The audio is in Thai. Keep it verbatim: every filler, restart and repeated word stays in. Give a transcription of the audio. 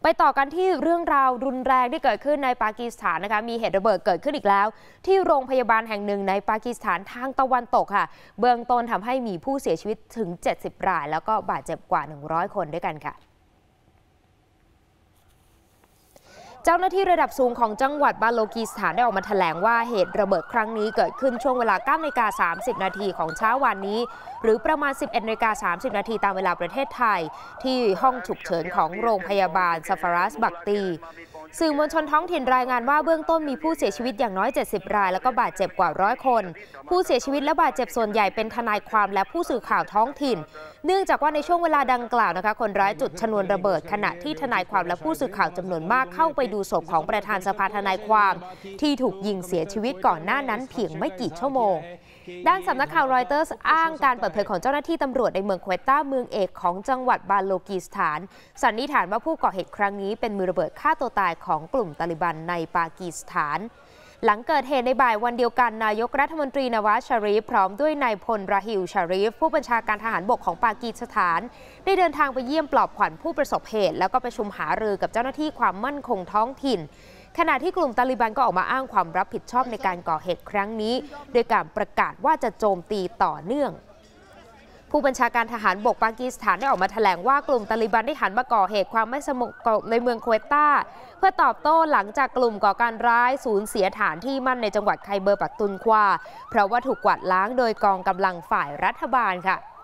ไปต่อกันที่เรื่องราวรุนแรงที่เกิดขึ้นในปากีสถานนะคะมีเหตุระเบิดเกิดขึ้นอีกแล้วที่โรงพยาบาลแห่งหนึ่งในปากีสถานทางตะวันตกค่ะเบื้องต้นทำให้มีผู้เสียชีวิตถึงเจ็ดสิบรายแล้วก็บาดเจ็บกว่าหนึ่งร้อยคนด้วยกันค่ะเจ้าหน้าที่ระดับสูงของจังหวัดบาโลกีสถานได้ออกมาแถลงว่าเหตุระเบิดครั้งนี้เกิดขึ้นช่วงเวลา เก้านาฬิกาสามสิบนาทีของเช้าวันนี้หรือประมาณ สิบเอ็ดนาฬิกาสามสิบนาทีตามเวลาประเทศไทยที่ห้องฉุกเฉินของโรงพยาบาลซาฟารัสบักตีสื่อมวลชนท้องถิ่นรายงานว่าเบื้องต้นมีผู้เสียชีวิตอย่างน้อยเจ็ดสิบรายแล้วก็บาดเจ็บกว่าร้อยคนผู้เสียชีวิตและบาดเจ็บส่วนใหญ่เป็นทนายความและผู้สื่อข่าวท้องถิ่นเนื่องจากว่าในช่วงเวลาดังกล่าวนะคะคนร้ายจุดชนวนระเบิดขณะที่ทนายความและผู้สื่อข่าวจำนวนมากเข้าไปดูศพของประธานสภาทนายความที่ถูกยิงเสียชีวิตก่อนหน้านั้นเพียงไม่กี่ชั่วโมงด้านสำนักข่าวรอยเตอร์สอ้างการเปิดเผยของเจ้าหน้าที่ตำรวจในเมืองควเวต้าเมืองเอกของจังหวัดบาโลกีสถานสันนิษฐานว่าผู้ก่อเหตุครั้งนี้เป็นมือระเบิดฆ่าตัวตายของกลุ่มตาลิบันในปากีสถานหลังเกิดเหตุในบ่ายวันเดียวกันนายกรัฐมนตรีนาวาซ ชารีฟพร้อมด้วยนายพลราฮิล ชารีฟผู้บัญชาการทหารบกของปากีสถานได้เดินทางไปเยี่ยมปลอบขวัญผู้ประสบเหตุแล้วก็ประชุมหารือกับเจ้าหน้าที่ความมั่นคงท้องถิ่นขณะที่กลุ่มตาลิบันก็ออกมาอ้างความรับผิดชอบในการก่อเหตุครั้งนี้โดยการประกาศว่าจะโจมตีต่อเนื่องผู้บัญชาการทหารบกปากีสถานได้ออกมาแถลงว่ากลุ่มตาลิบันได้หันมาก่อเหตุความไม่สงบในเมืองควเวต้าเพื่อตอบโต้หลังจากกลุ่มก่อการร้ายสูญเสียฐานที่มั่นในจังหวัดไคเบอร์ปักตุนควาเพราะว่าถูกกวาดล้างโดยกองกำลังฝ่ายรัฐบาลค่ะ